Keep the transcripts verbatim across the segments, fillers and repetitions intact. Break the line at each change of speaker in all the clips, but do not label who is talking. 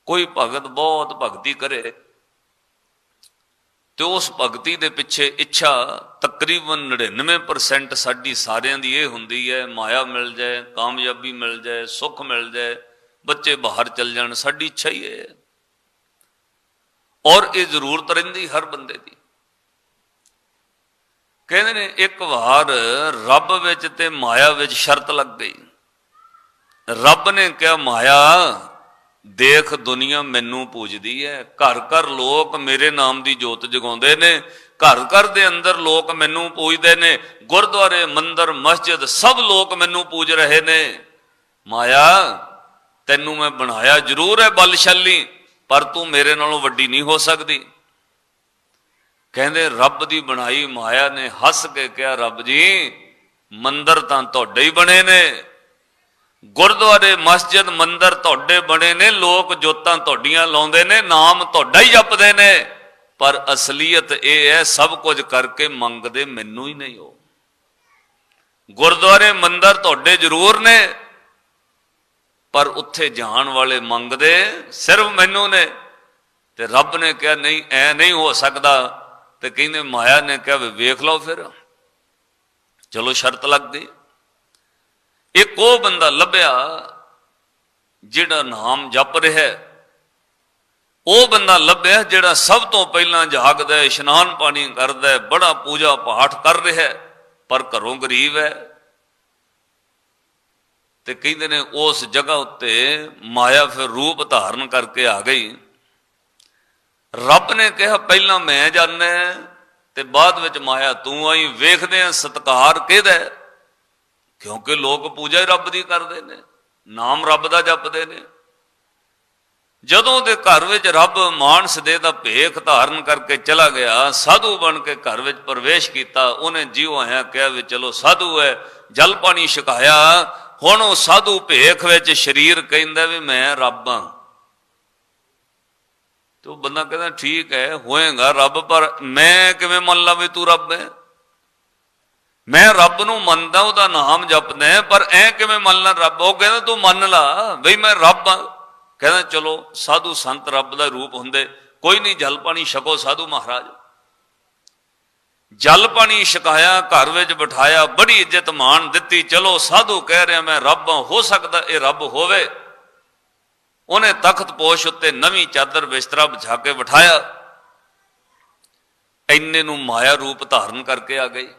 कोई भगत बहुत भगती करे तो उस भगती दे पिछे इच्छा तकरीबन नड़िनवे परसेंट साडी सारियां दी ये हुंदी है, माया मिल जाए, कामयाबी मिल जाए, सुख मिल जाए, बच्चे बाहर चल जान, साडी इच्छा ही है। और ये जरूरत रहिंदी हर बंदे दी। कहते ने एक बार रब विच ते माया विच शर्त लग गई। रब ने कहा माया देख दुनिया मैनू पूजदी है, घर घर लोग मेरे नाम की जोत जगाउंदे ने, घर घर दे अंदर लोग मैनू पूजदे ने, गुरुद्वारे मंदिर मस्जिद सब लोग मैनू पूज रहे ने। माया तैनू मैं बनाया जरूर है बलशाली, पर तू मेरे नालों वड्डी नहीं हो सकती। कहंदे रब दी बनाई माया ने हस के कहा रब जी मंदिर तां तुहाडे ही बने ने, गुरुद्वारे मस्जिद मंदिर तुहाडे बने ने, लोग जोतां तुहाडियां लाउंदे ने, नाम तुहाडा ही जपदे ने, पर असलीयत यह है सब कुछ करके मंगदे मैनू ही नहीं हो। गुरुद्वारे मंदिर तुहाडे जरूर ने, पर उत्थे जान वाले मंगदे सिर्फ मैनू ने। ते रब ने कहा नहीं ऐ नहीं हो सकता। तो कहते माया ने कहा वेख लो फिर। चलो शर्त लग गई। एक वो बंदा लभ्या जिहड़ा नाम जप रहा है, वो बंदा लभ्या जिहड़ा सब तो पहला जागदा है, इशनान पानी करदा है, बड़ा पूजा पाठ कर रहा है, पर घरों गरीब है। तो कहते ने उस जगह उत्ते माया फिर रूप धारण करके आ गई। रब ने कहा पहला मैं जाना ते बाद विच माया तू आई, वेखदे हैं सत्कार किहदा है, क्योंकि लोग पूजा ही रब दी करदे ने, नाम रब दा जपदे ने। जदों दे घर विच रब मानस दे दा भेख धारण करके चला गया, साधु बन के घर विच प्रवेश किया, उन्हें जीव आया कहा भी चलो साधु है, जल पानी छकाया, हुण वो साधु भेख विच शरीर कहंदा भी मैं रब हां। तो बंदा कहता ठीक है होएगा रब, पर मैं किवें मन ला भी तू रब है? मैं रब नूं मनदा, उहदा नाम जपदा है, पर ऐ किवें मन ला रब? वो कहता तू मन ला बई मैं रब हां। कहता चलो साधु संत रब दा रूप हुंदे, कोई नहीं जल पानी छको साधु महाराज। जल पानी छकाया, घर विच बिठाया, बड़ी इज्जत मान दिती। चलो साधु कह रहा मैं रब हां, हो सकदा ये रब होवे। उन्हें तख्त पोश उत्ते नवी चादर बिस्तरा बिछा के बिठाया। इन्ने नूं माया रूप धारण करके आ गई।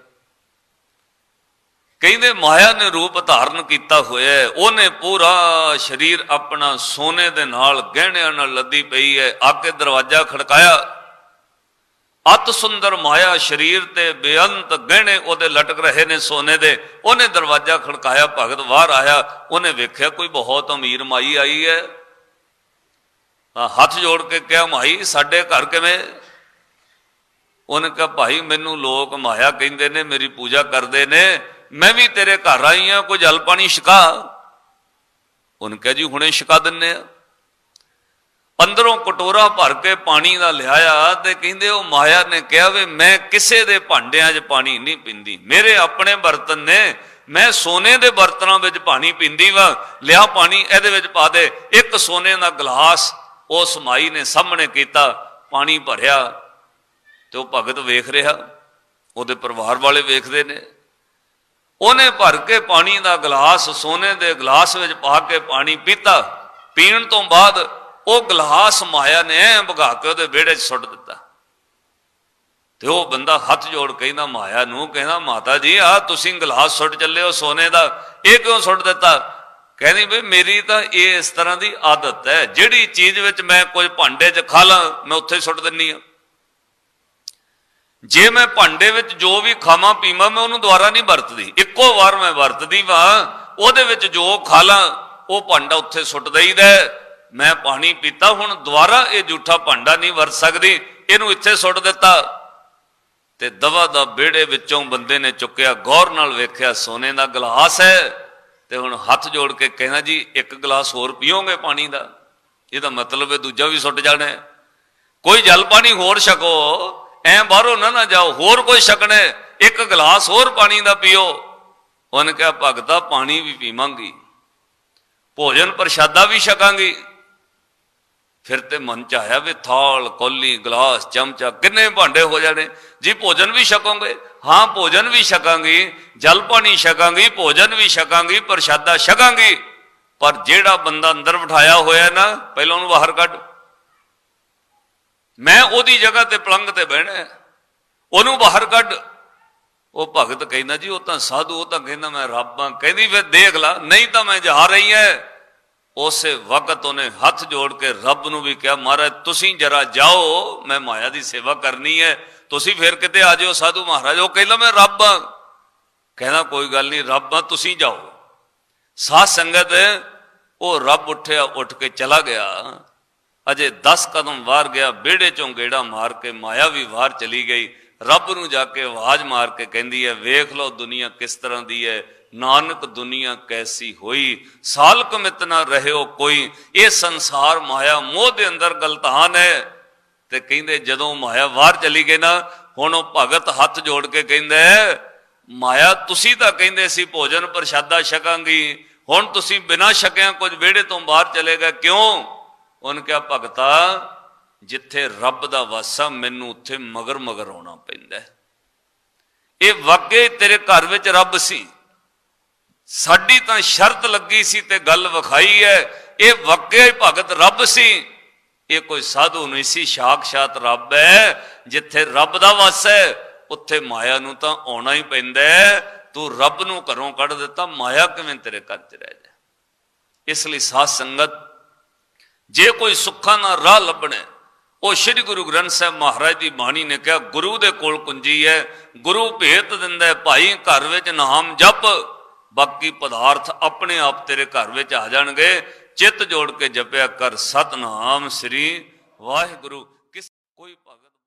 कहते माया ने रूप धारण किया होया, उन्हें पूरा शरीर अपना सोने दे नाल गहणियां नाल लदी पई है, आके दरवाजा खड़काया। अत सुंदर माया शरीर ते बेअंत गहने उहदे लटक रहे ने सोने दे। उन्हें दरवाजा खड़काया, भगत बाहर आया, उन्हें वेख्या कोई बहुत अमीर माई आई है। हाथ जोड़ के क्या माई साडे घर किवें? उन्हें कहा भाई मैनू लोग माया कहंदे ने, मेरी पूजा करते ने, मैं भी तेरे घर आई हाँ, कोई जल पानी छका। उन्हें कहा जी हुणे छका दिन्ने। अंदरों कटोरा भर के पानी का लियाया, तो कहंदे वो माया ने कहा वे मैं किसे दे भांडियां च पानी नहीं पींदी, मेरे अपने बर्तन ने, मैं सोने दे बर्तनों में पानी पींदी वा, लिया पानी इहदे विच पा दे। एक सोने का गिलास उस माई ने सामने किया, पानी भरिया। तो भगत वेख रहा, उहदे परिवार वाले वेखदे ने। उन्हें भर के पानी का गिलास सोने के गिलास में पा के पानी पीता। पीण तो बाद वो गिलास माया ने भगा के उहदे विहड़े च सुट दिता। तो वह बंदा हथ जोड़ कहना माया नूं, कहना माता जी आ तुसीं गिलास सुट चले हो सोने का, ये क्यों सुट दिता? कहनी भाई मेरी तो ये इस तरह की आदत है, जिहड़ी चीज विच मैं कोई भांडे च खा ला मैं उत्थे सुट दिन्नी हां। जे मैं भांडे विच जो भी खावां पीवां मैं उन्होंने दोबारा नहीं वरतदी, इक्को बार मैं वरतदी वा, उहदे विच जो खा ला वो भांडा उत्थे सुट दईदा। मैं पानी पीता, हुण दोबारा ये जूठा भांडा नहीं वरत सकदी, इहनूं इत्थे सुट दिता। ते दवा दा बेड़े विचों बंदे ने चुक्या, गौर नाल वेख्या सोने का गिलास है। तो हुण हथ जोड़ के कहना जी एक गिलास होर पीओगे पानी का? यदा मतलब है दूजा भी सुट जाना है। कोई जल पानी होर छको, ऐ बाहरों ना ना जाओ, होर कोई छकना, एक गिलास होर पानी का पीओ। उन्हें कहा भगता पानी भी पीवांगी, भोजन प्रशादा भी छकांगी। फिर तो मन च आया भी थाल कौली गिलास चमचा किन्ने भांडे हो जाने जी, भोजन भी छकोगे? हाँ भोजन भी छकांगी, जल पानी छकांगी, भोजन भी छकांगी, प्रशादा छकांगी, पर जेड़ा बंदा अंदर बिठाया होया ना पहले उन्होंने बाहर कढ़। मैं ओदी जगह ते पलंग ते बहना, ओनू बाहर कढ़। वो भगत कहना जी वो तो साधु, वो तो कहना मैं रब हाँ। कहती फिर देख ला, नहीं तो मैं जा रही है। उस वक्त उन्हें हाथ जोड़ के रब नू भी कहा, महाराज तुसी जरा जाओ, मैं माया की सेवा करनी है, तुसी फिर किते आ जाओ साधु महाराज। वो कहना मैं रब हाँ। कहना कोई गल नहीं, रब हाँ तुसी जाओ। साध संगत वो रब उठया, उठ के चला गया। अजे दस कदम बाहर गया, बेड़े चों गेड़ा मार के माया भी बाहर चली गई। रब नू जाके आवाज मार के कहती है, वेख लो दुनिया किस तरह दी है, नानक दुनिया कैसी होई, साल कमित ना रहे हो कोई। ये संसार माया मोह दे अंदर गलतान है। ते कहते जदों माया बाहर चली गई ना, हुण वो भगत हाथ जोड़ के कहंदे, माया तुसी तां कहंदे सी भोजन प्रशादा छकांगी, हुण तुसी बिना छकिया कुछ बेड़े तो बाहर चले गए, क्यों? उन्हें कहा, भगता जिथे रब दा वासा मैनू उत्थे मगर मगर आना पैंदा। ये वाकई तेरे घर विच रब सी, साडी तां शर्त लगी सी ते गल विखाई है। ये वाकई भगत रब सी, ये कोई साधु नहीं सी, साक्षात रब है। जिथे रब दा वासा है उत्थे माया नू तां आना ही पैंदा है। तू रब नू घरों कढ़ दिता, माया किवें तेरे घर च रह जाए। इसलिए साध संगत जे कोई सुखा ना राह लभना, वो श्री गुरु ग्रंथ साहब महाराज की बाणी ने कहा, गुरु दे कोल कुंजी है, गुरु भेत दिंदा है, भाई घर विच नाम जप, बाकी पदार्थ अपने आप तेरे घर विच आ जाणगे। चित जोड़ के जपया कर सतनाम श्री वाहिगुरु। किस कोई भगत